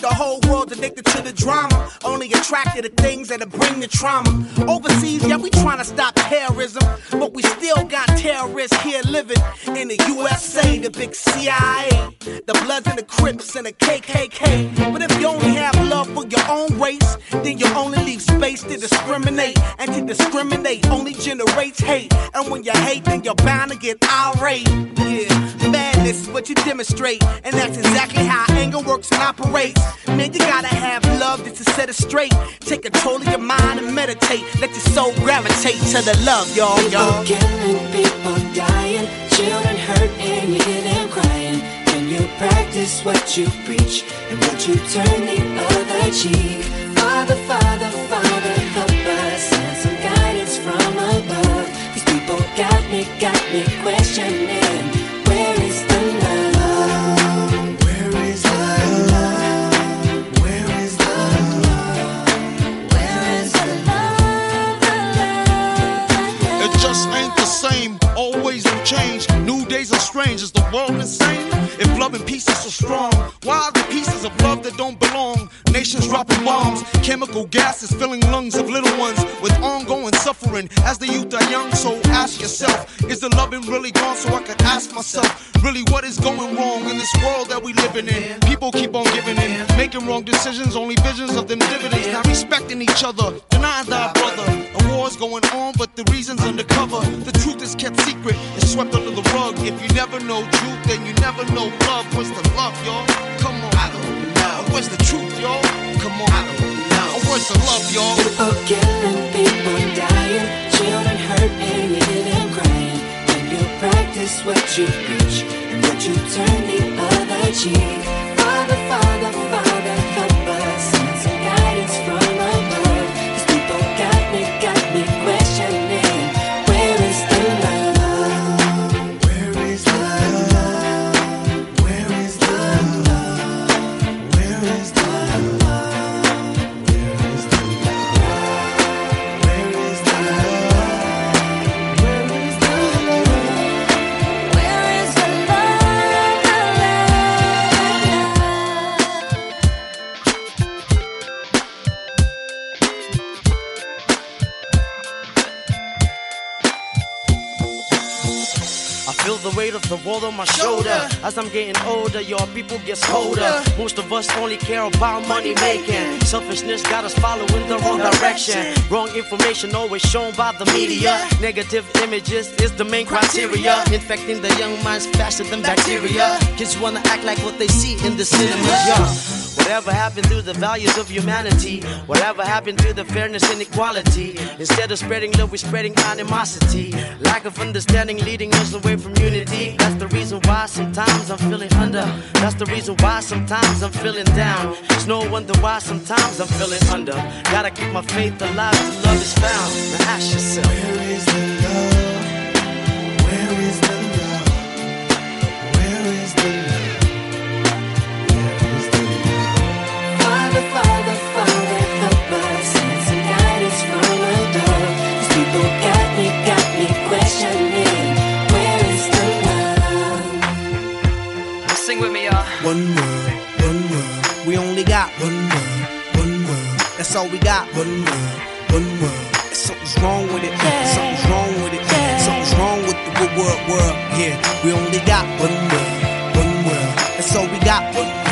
the whole world's addicted to the drama, only attracted to things that'll bring the trauma. Overseas, yeah, we trying to stop terrorism, but we still got terrorists here living in the USA, the big CIA, the Bloods and the Crips and the KKK. But if you only have love for your own race, then you only leave space to discriminate, and to discriminate only generates hate. And when you hate, then you're bound to get irate. Yeah, madness is what you demonstrate, and that's exactly how anger works and operates. Man, you gotta have love just to set it straight. Take control of your mind and meditate. Let your soul gravitate to the love, y'all. People killing, people dying, children hurt and you hear them crying. When you practice what you preach, and would you turn the other cheek? Father, Father, Father, help us, send some guidance from above. These people got me questioning, where is the love? Where is the love? Where is the love? Where is the love? It just ain't the same, always will change. New days are strange, is the world insane? If love and peace is so strong, why are the pieces of love that don't belong? Nations dropping bombs, chemical gases filling lungs of little ones with ongoing suffering. As the youth are young, so ask yourself, is the loving really gone? So I can ask myself, really what is going wrong in this world that we living in? People keep on giving in, making wrong decisions, only visions of them dividends. Not respecting each other, denying thy brother. A war's going on, but the reason's undercover. The truth is kept secret, it's swept under the rug. If you never know truth, then you never know love. Where's the love, y'all? Come on. I don't know. Where's the truth, y'all? Come on. I don't know. Where's the love, y'all? People killing, people dying, children hurt and you hear them crying. When you practice what you preach, and would you turn the other cheek? Father, Father, Father, help us, send some guidance from above. These people got me questioning, where is the love? Where is the love? Where is the love? Where is the love? Where is the love? Where is the love? Where is the love? Where is the I feel the weight of the world on my shoulder. As I'm getting older, your people get colder. Most of us only care about money making. Selfishness got us following the wrong direction. Wrong information always shown by the media. Negative images is the main criteria, infecting the young minds faster than bacteria. Kids wanna act like what they see in the cinemas, yeah. Whatever happened to the values of humanity? Whatever happened to the fairness and equality? Instead of spreading love, we're spreading animosity. Lack of understanding leading us away from unity. That's the reason why sometimes I'm feeling under. That's the reason why sometimes I'm feeling down. It's no wonder why sometimes I'm feeling under. Gotta keep my faith alive till love is found. Now ask yourself, Where is the love? Where is the love? Where is the love? Father, Father, Father, help us, send some guidance from above. These people got me questioning, where is the love? sing with me, y'all. One word, we only got one word, that's all we got. One word, something's wrong with it, something's wrong with it, something's wrong with the good world, yeah, we only got one word, that's all we got.